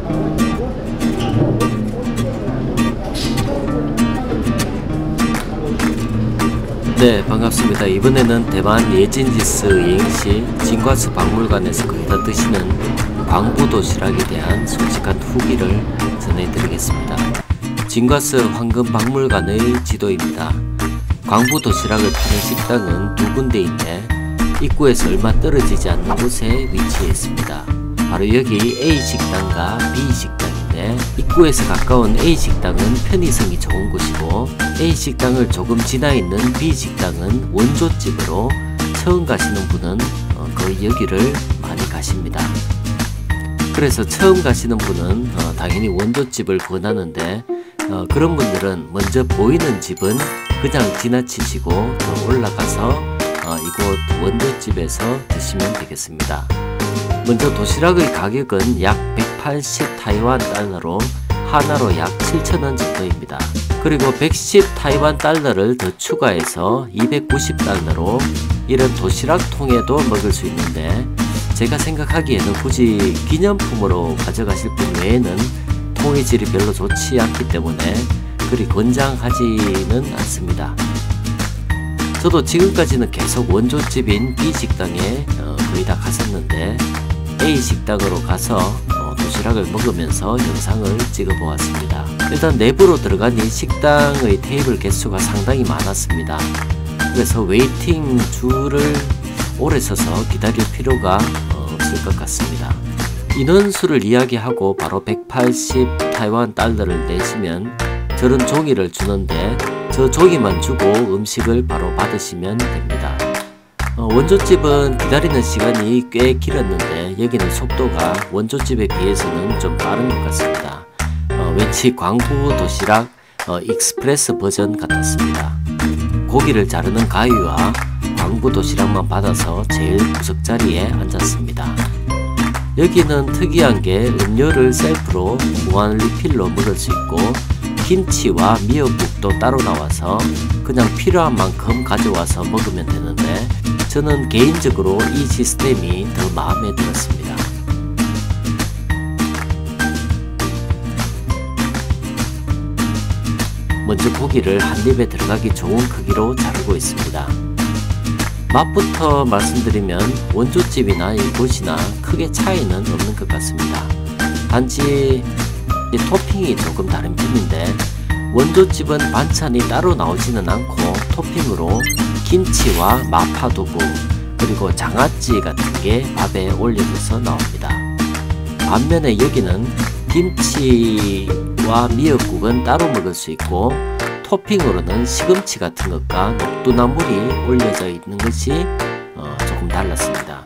네, 반갑습니다. 이번에는 대만 예진지스 여행시 진과스 박물관에서 거의 다 드시는 광부 도시락에 대한 솔직한 후기를 전해드리겠습니다. 진과스 황금 박물관의 지도입니다. 광부 도시락을 파는 식당은 두 군데인데 입구에서 얼마 떨어지지 않는 곳에 위치해 있습니다. 바로 여기 A식당과 B식당인데 입구에서 가까운 A식당은 편의성이 좋은 곳이고 A식당을 조금 지나 있는 B식당은 원조집으로 처음 가시는 분은 거의 여기를 많이 가십니다. 그래서 처음 가시는 분은 당연히 원조집을 권하는데 그런 분들은 먼저 보이는 집은 그냥 지나치시고 더 올라가서 이곳 원조집에서 드시면 되겠습니다. 먼저 도시락의 가격은 약 180 타이완 달러로 하나로 약 7,000원 정도입니다. 그리고 110 타이완 달러를 더 추가해서 290 달러로 이런 도시락통에도 먹을 수 있는데 제가 생각하기에는 굳이 기념품으로 가져가실 분 외에는 통의 질이 별로 좋지 않기 때문에 그리 권장하지는 않습니다. 저도 지금까지는 계속 원조집인 B식당에 거의 다 갔었는데 A식당으로 가서 도시락을 먹으면서 영상을 찍어 보았습니다. 일단 내부로 들어가니 식당의 테이블 개수가 상당히 많았습니다. 그래서 웨이팅 줄을 오래 서서 기다릴 필요가 없을 것 같습니다. 인원수를 이야기하고 바로 180 타이완 달러를 내시면 저런 종이를 주는데 저 종이만 주고 음식을 바로 받으시면 됩니다. 원조집은 기다리는 시간이 꽤 길었는데 여기는 속도가 원조집에 비해서는 좀 빠른 것 같습니다. 왠지 광부 도시락 익스프레스 버전 같았습니다. 고기를 자르는 가위와 광부 도시락만 받아서 제일 구석자리에 앉았습니다. 여기는 특이한 게 음료를 셀프로 무한 리필로 먹을 수 있고 김치와 미역국도 따로 나와서 그냥 필요한 만큼 가져와서 먹으면 되는데 저는 개인적으로 이 시스템이 더 마음에 들었습니다. 먼저 고기를 한 입에 들어가기 좋은 크기로 자르고 있습니다. 맛부터 말씀드리면 원조집이나 이곳이나 크게 차이는 없는 것 같습니다. 단지 토핑이 조금 다른 편인데 원조집은 반찬이 따로 나오지는 않고 토핑으로 김치와 마파두부 그리고 장아찌 같은 게 밥에 올려져서 나옵니다. 반면에 여기는 김치와 미역국은 따로 먹을 수 있고 토핑으로는 시금치 같은 것과 녹두나물이 올려져 있는 것이 조금 달랐습니다.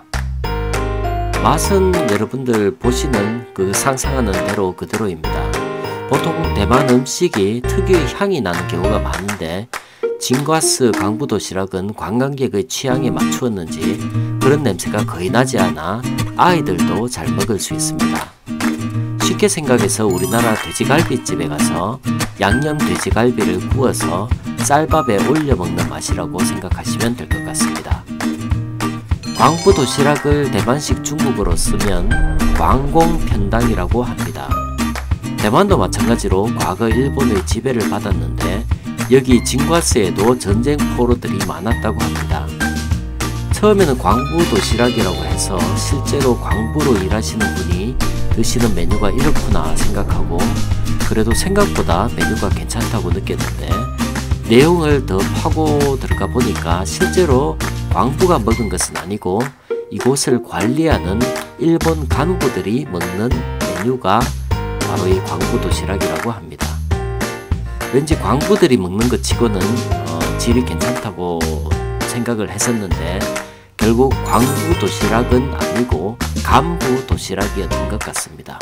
맛은 여러분들 보시는 그 상상하는 대로 그대로입니다. 보통 대만 음식이 특유의 향이 나는 경우가 많은데 진과스 광부 도시락은 관광객의 취향에 맞추었는지 그런 냄새가 거의 나지 않아 아이들도 잘 먹을 수 있습니다. 쉽게 생각해서 우리나라 돼지갈비집에 가서 양념 돼지갈비를 구워서 쌀밥에 올려 먹는 맛이라고 생각하시면 될 것 같습니다. 광부 도시락을 대만식 중국어로 쓰면 광공편당이라고 합니다. 대만도 마찬가지로 과거 일본의 지배를 받았는데 여기 진과스에도 전쟁 포로들이 많았다고 합니다. 처음에는 광부 도시락이라고 해서 실제로 광부로 일하시는 분이 드시는 메뉴가 이렇구나 생각하고 그래도 생각보다 메뉴가 괜찮다고 느꼈는데 내용을 더 파고 들어가 보니까 실제로 광부가 먹은 것은 아니고 이곳을 관리하는 일본 간부들이 먹는 메뉴가 바로 이 광부 도시락이라고 합니다. 왠지 광부들이 먹는 것 치고는 질이 괜찮다고 생각을 했었는데 결국 광부 도시락은 아니고 간부 도시락이었던 것 같습니다.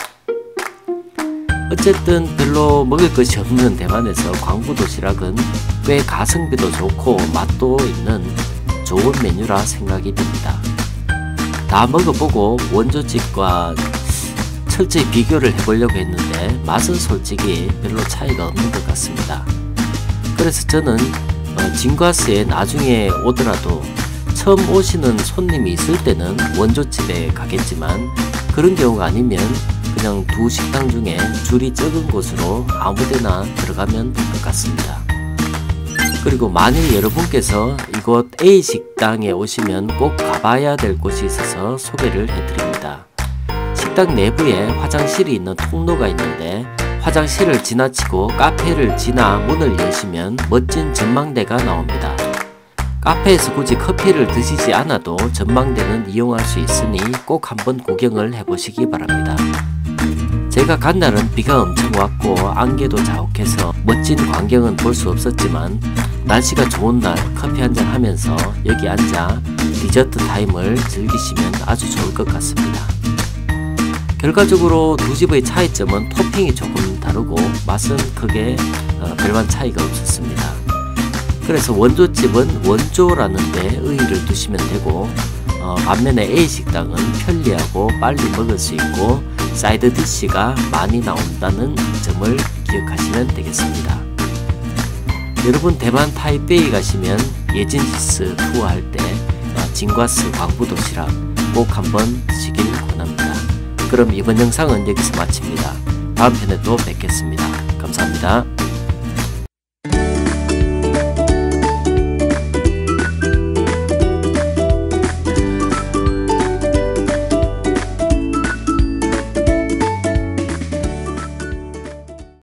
어쨌든 별로 먹을 것이 없는 대만에서 광부 도시락은 꽤 가성비도 좋고 맛도 있는 좋은 메뉴라 생각이 듭니다. 다 먹어보고 원조집과 철저히 비교를 해보려고 했는데 맛은 솔직히 별로 차이가 없는 것 같습니다. 그래서 저는 진과스에 나중에 오더라도 처음 오시는 손님이 있을 때는 원조집에 가겠지만 그런 경우가 아니면 그냥 두 식당 중에 줄이 적은 곳으로 아무데나 들어가면 될 것 같습니다. 그리고 만일 여러분께서 이곳 A식당에 오시면 꼭 가봐야 될 곳이 있어서 소개를 해드립니다. 식당 내부에 화장실이 있는 통로가 있는데 화장실을 지나치고 카페를 지나 문을 여시면 멋진 전망대가 나옵니다. 카페에서 굳이 커피를 드시지 않아도 전망대는 이용할 수 있으니 꼭 한번 구경을 해보시기 바랍니다. 제가 간 날은 비가 엄청 왔고 안개도 자욱해서 멋진 광경은 볼 수 없었지만 날씨가 좋은 날 커피 한잔 하면서 여기 앉아 디저트 타임을 즐기시면 아주 좋을 것 같습니다. 결과적으로 두 집의 차이점은 토핑이 조금 다르고 맛은 크게 별반 차이가 없었습니다. 그래서 원조집은 원조라는 데 의의를 두시면 되고 반면에 A식당은 편리하고 빨리 먹을 수 있고 사이드 디쉬가 많이 나온다는 점을 기억하시면 되겠습니다. 여러분 대만 타이베이 가시면 예진지스 투어할 때 진과스 광부도시락 꼭 한번 드시길 권합니다. 그럼 이번 영상은 여기서 마칩니다. 다음 편에 또 뵙겠습니다. 감사합니다.